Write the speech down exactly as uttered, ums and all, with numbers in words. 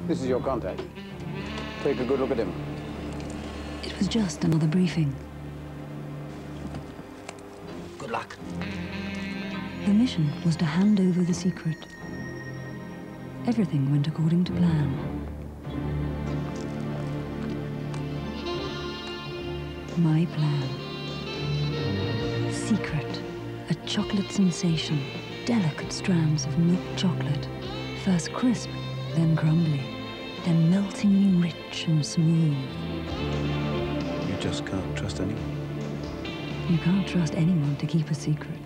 This is your contact. Take a good look at him. It was just another briefing. Good luck. The mission was to hand over the secret. Everything went according to plan. My plan. Secret. A chocolate sensation. Delicate strands of milk chocolate. First crisp, then crumbly, then meltingly rich and smooth. You just can't trust anyone. You can't trust anyone to keep a secret.